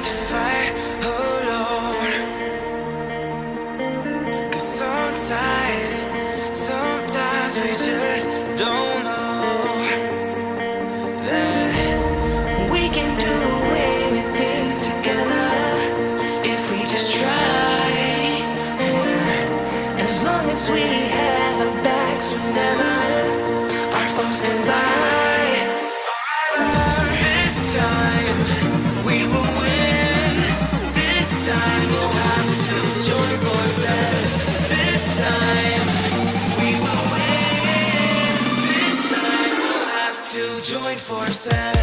had to fight alone. 'Cause sometimes we just don't know that we can do anything together if we just try. And as long as we have our backs, whenever our foes come by, this time we will win. This time we'll have to join forces. This time we will win. This time we'll have to join forces.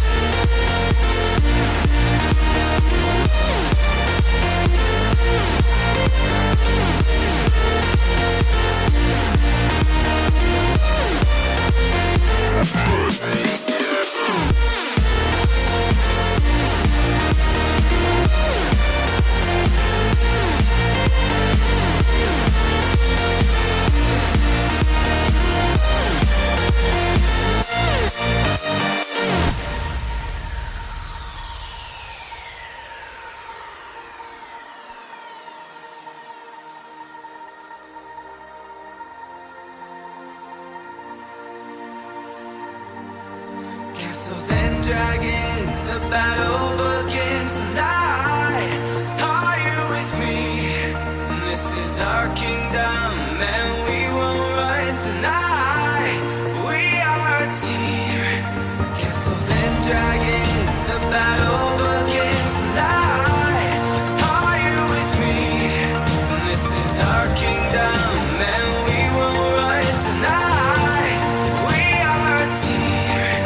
Castles and dragons, the battle begins tonight. Are you with me? This is our kingdom, and we won't run tonight. We are a team. Castles and dragons, the battle begins tonight. Are you with me? This is our kingdom, and we won't run tonight. We are a team.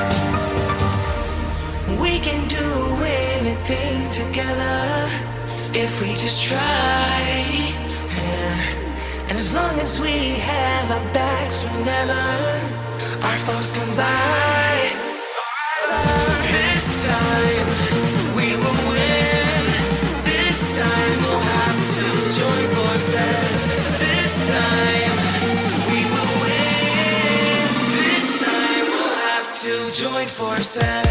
We can do anything together if we just try. And as long as we have our backs, whenever our foes come by, this time we will win. This time we'll have to join forces. This time we will win. This time we'll have to join forces.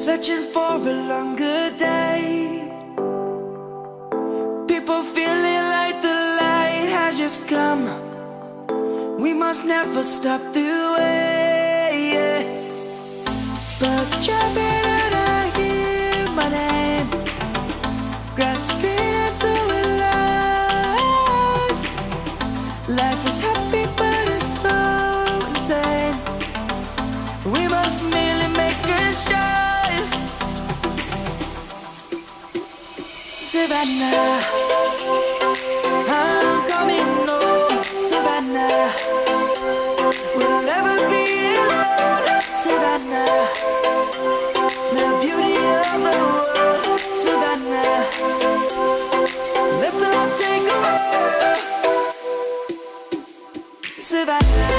searching for a longer day. People feeling like the light has just come. We must never stop the way, yeah. Birds chirping and I hear my name, grasping into a life. Life is happy but it's so insane. We must merely make a start. Savannah, I'm coming home. Savannah, we'll never be alone. Savannah, the beauty of the world. Savannah, let's all take a ride. Savannah.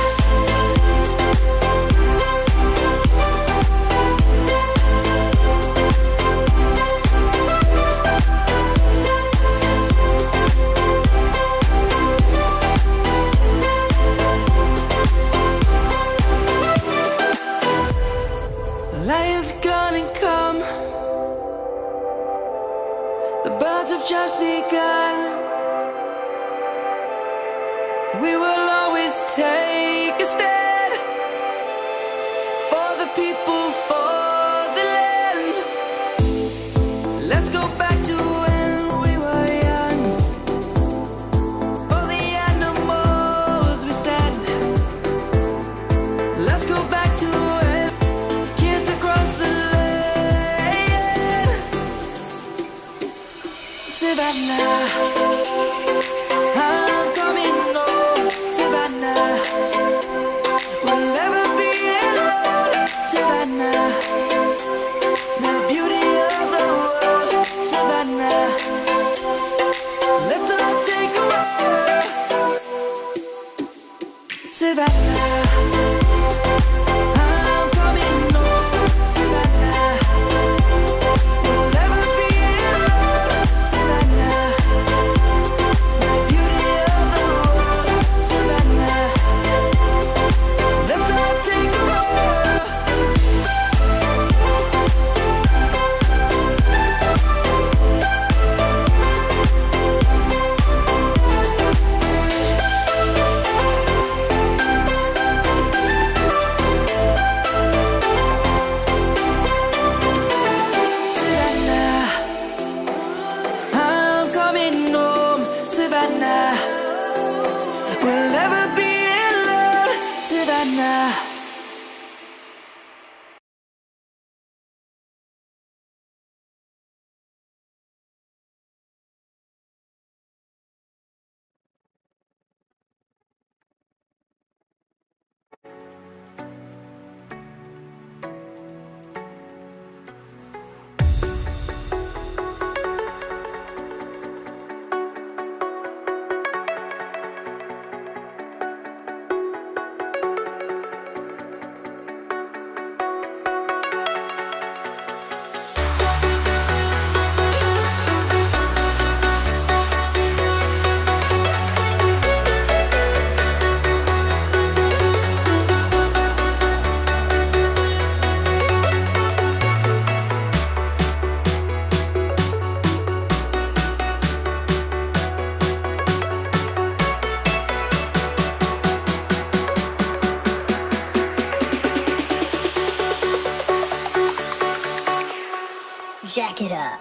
Lion's gonna come. The birds have just begun. We will always take a stand for the people, for the land. Let's go back to when we were young. For the animals we stand. Let's go back to when kids across the land. Savannah, I'm coming home. Savannah, we'll never be alone. Savannah, the beauty of the world. Savannah, let's all take a ride. Savannah, I'm coming home. Savannah, we'll never be alone. Savannah, the beauty of the world. Savannah, let's all take a ride. Savannah, I'm coming home. Savannah, we'll never be alone. Savannah. Jack it up.